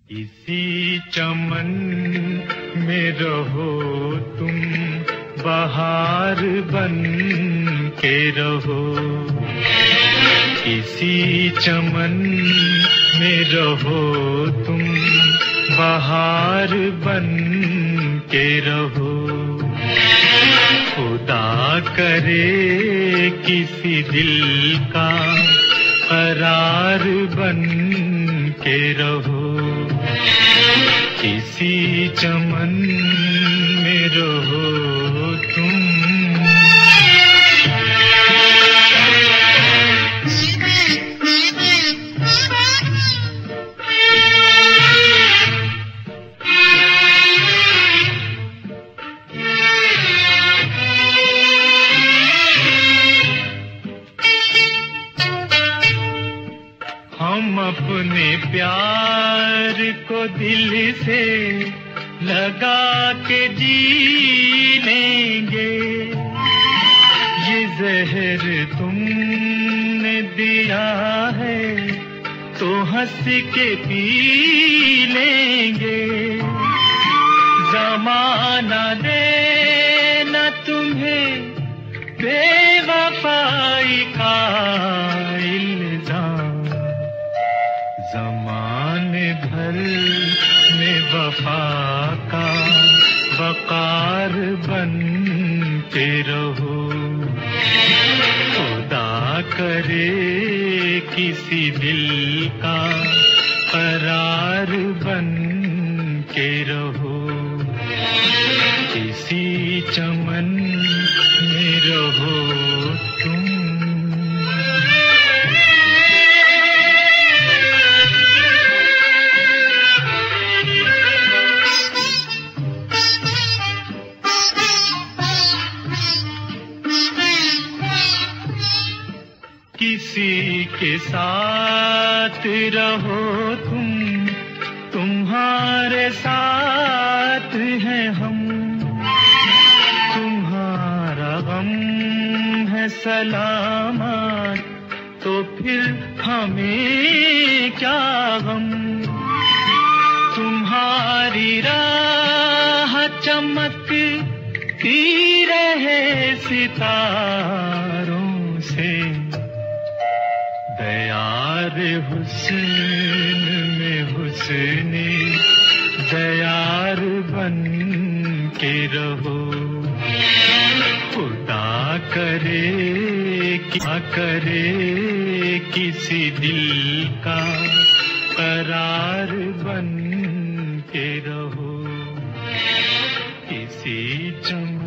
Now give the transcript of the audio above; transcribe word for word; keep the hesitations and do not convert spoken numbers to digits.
इसी चमन में रहो तुम, बहार बन के रहो। इसी चमन में रहो तुम, बहार बन के रहो। खुदा करे किसी दिल का करार बन के रहो। इसी चमन में रहो तुम। हम अपने प्यार को दिल से लगा के जी लेंगे। ये जहर तुमने दिया है तो हंस के पी लेंगे। ज़माना देना तुम्हें बेवफाई का इल्जाम। ज़माने भर में वफा का वक़ार बन के रहो। खुदा करे किसी दिल का करार बन के रहो। इसी चमन में रहो तुम। किसी के साथ रहो तुम, तुम्हारे साथ हैं हम। तुम्हारा गम है सलामत तो फिर हमें क्या गम। तुम्हारी राह चमकती रहे सितारों से। दयार हुस्न में हुस्ने दयार बन के रहो। खुदा करे क्या करे किसी दिल का करार बन के रहो। इसी चमन